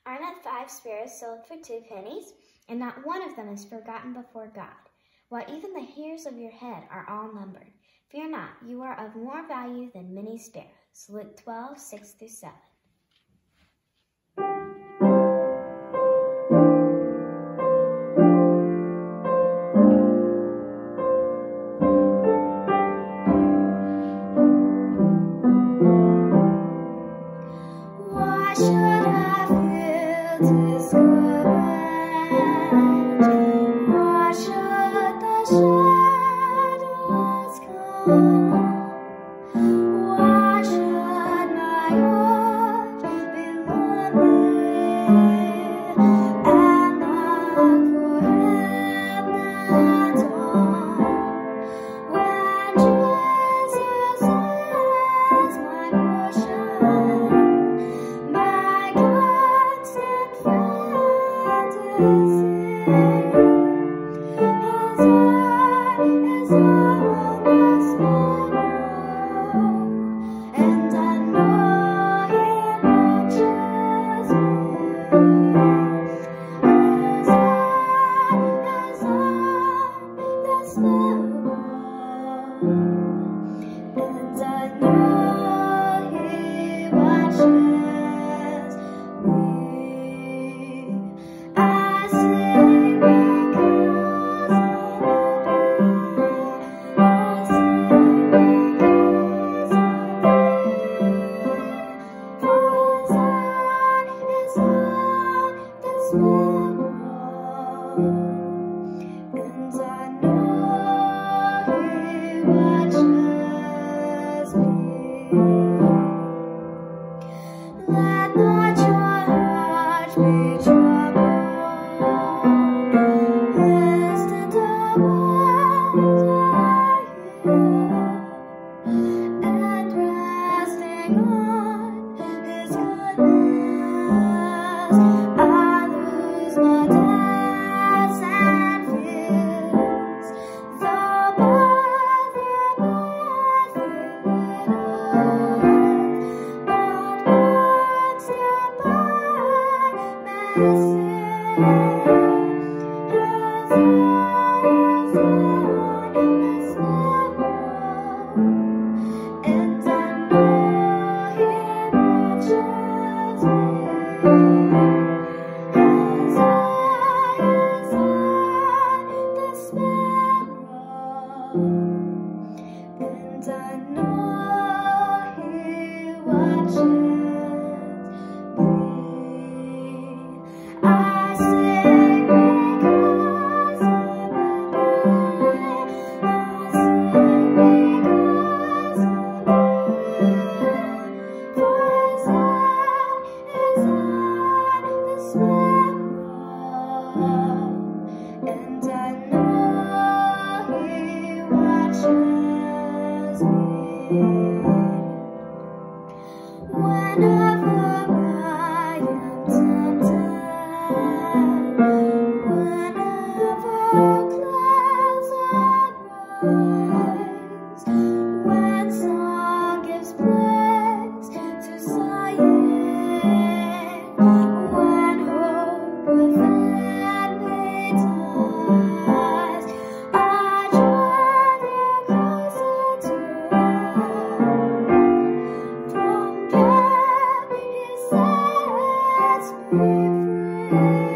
Are not 5 sparrows sold for 2 pennies? And not one of them is forgotten before God. While even the hairs of your head are all numbered. Fear not, you are of more value than many sparrows. Luke 12:6-7. Why should I feel discouraged? Why should the shadows come? Why should my heart be lonely and long for heaven and home? When Jesus is my portion, my constant friend is He. His eye is on the sparrow, and I know He watches me. His eye is on the sparrow, and I know He watches me. I sing because I sing because of Thee. For His eye is on the sparrow, and I know He watches me. Let not your heart be troubled. Listen to what I hear, and resting on His goodness, I lose my doubts and fears. Though by the path we but one step I may see. His eye is on the sparrow, and I know He watches me. His eye is on the sparrow, and I know He watches me. I sing because of Thee. I sing because of Thee. For His eye is on the sparrow, and I know He watches me. Whenever I am tempted, whenever clouds arise, when song gives place to sighing, when hope within me dies, I draw Thee closer to from care He sets me free.